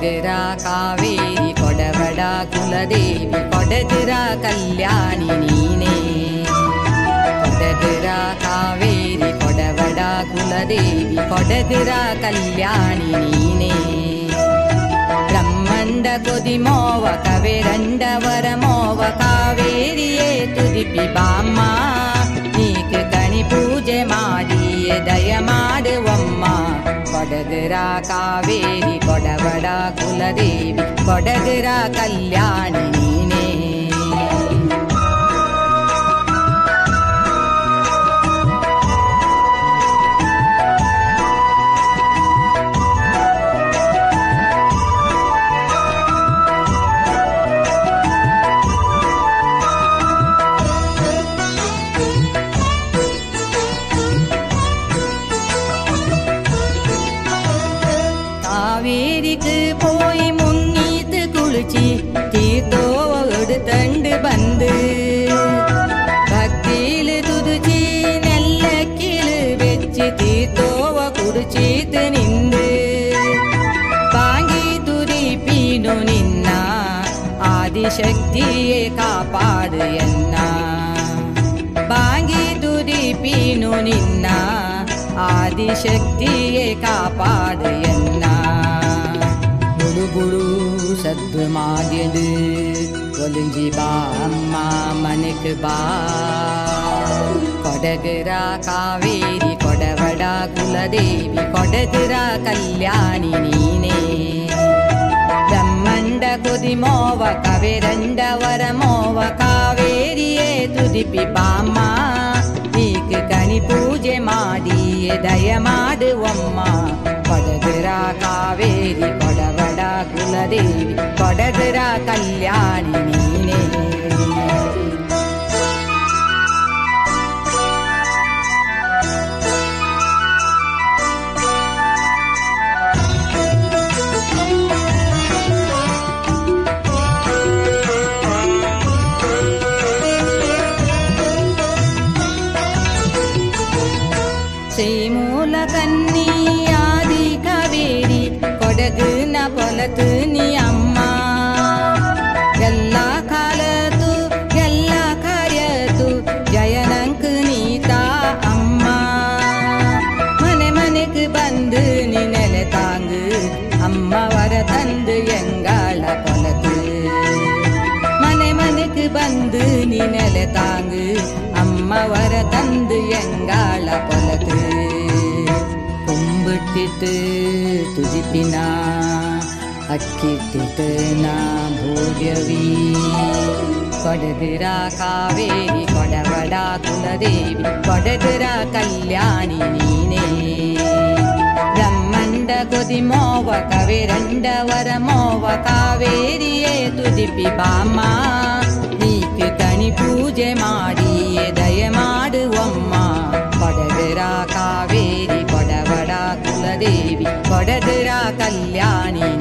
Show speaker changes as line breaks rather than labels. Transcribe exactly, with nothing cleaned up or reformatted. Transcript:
ಕೊಡಗರ ಕಾವೇರಿ ಕೊಡವಡ ಕುಲದೇವಿ ಕೊಡಗರ ಕಲ್ಯಾಣಿ ನೀನೇ. ಕೊಡಗರ ಕಾವೇರಿ ಕೊಡವಡ ಕುಲದೇವಿ ಕೊಡಗರ ಕಲ್ಯಾಣಿ ನೀನೇ. ಬ್ರಹ್ಮಂಡ ಕೊದಿಮೋವ ಕವೆರಂಡ ವರಮೋವ ಕಾವೇರಿಯೇ ತುದಿಪಿ ಬಾಮ್ಮ. ನೀಕ್ ಕಣಿ ಪೂಜೆ ಮಾಡಿಯೇ ದಯ ಮಾಡುವಮ್ಮ. ಕೊಡಗರ ಕಾವೇರಿ ಕೊಡವಡ ಕುಲದೇವಿ ಕೊಡಗರ ಕಲ್ಯಾಣಿ ನೀನೇ. காவேரிக்கு போய் முன்னீத்து குளிச்சி தீர்த்தோடு தண்டு பந்து பக்தியில துதுச்சி நெல்ல கீழு வெச்சு தீர்த்தோவ குடிச்சீத்து நின்று பாங்கி துதிப்பீனு நிನ್ನ ஆதிசக்தியே காப்பாடு என்ன. பாங்கி துதிப்பீನು ನಿನ್ನ ಆದಿಶಕ್ತಿಯೇ ಕಾಪಾಡು ಎನ್ನ. ಬುಡು ಬುಡು ಸದ್ದು ಮಾದ್ಯದು ಒಲಿಂಜಿ ಬಾ ಅಮ್ಮ ಮನೆಕ್ ಬಾ. ಕೊಡಗರ ಕಾವೇರಿ ಕೊಡವಡ ಕುಲದೇವಿ ಕೊಡಗರ ಕಲ್ಯಾಣಿ ನೀನೇ. ಬ್ರಹ್ಮಂಡ ಕೊದಿಮೋವ ಕವೆರಂಡ ವರಮೋವ ಕಾವೇರಿಯೇ ತುದಿಪಿ ಬಾಮ್ಮ. ನೀಕ್ ಕಣಿ ಪೂಜೆ ಮಾಡಿಯೇ ದಯ ಮಾಡುವಮ್ಮ. ಕೊಡಗರ ಕಾವೇರಿ ಕೊಡವಡ ಕುಲದೇವಿ ಕೊಡಗರ ಕಲ್ಯಾಣಿ ನೀನೇ. ಶ್ರೀಮೂಲ ಕನ್ನಿ ಆದಿ ಕಾವೇರಿ ಕೊಡಗನ ಪೊಲತು ನೀ ಅಮ್ಮ. ಎಲ್ಲ ಕಾಲತು ಎಲ್ಲ ಕಾರ್ಯತು ಜಯನಂಕ್ ನೀತಾ ಅಮ್ಮ. ಮನೆ ಮನೆಗೆ ಬಂದು ನೀ ನೆಲೆ ತಾಂಗು ಅಮ್ಮ ವರ ತಂದು ಎಂಗಾಳ ಪೊಲತು. ಮನೆ ಮನೆಗೆ ಬಂದು ನೀ ನೆಲೆ ತಾಂಗು ಅಮ್ಮ ವರ ತಂದು ಎಂಗಾಳ ಪೊಲತು. ಕುಂಬಿಟ್ಟಿತ್ತು ತುದಿಪಿನ ಅಕ್ಕಿಟ್ಟಿತ್ತು ನಾ ಭೋಗ್ಯವಿ. ಕೊಡಗರ ಕಾವೇರಿ ಕೊಡವಡ ಕುಲದೇವಿ ಕೊಡಗರ ಕಲ್ಯಾಣಿ ನೀನೇ. ಬ್ರಹ್ಮಂಡ ಕೊದಿಮೋವ ಕವೆರಂಡ ವರಮೋವ ಕಾವೇರಿಯೇ ತುದಿಪಿ ಬಾಮ್ಮ. ನೀಕ್ ಕಣಿ ಪೂಜೆ ಮಾಡಿಯೇ ದಯ ಮಾಡುವಮ್ಮ. ಕೊಡಗರ ಕಾವೇರಿ ಕೊಡವಡ ಕುಲದೇವಿ ಕೊಡಗರ ಕಲ್ಯಾಣಿ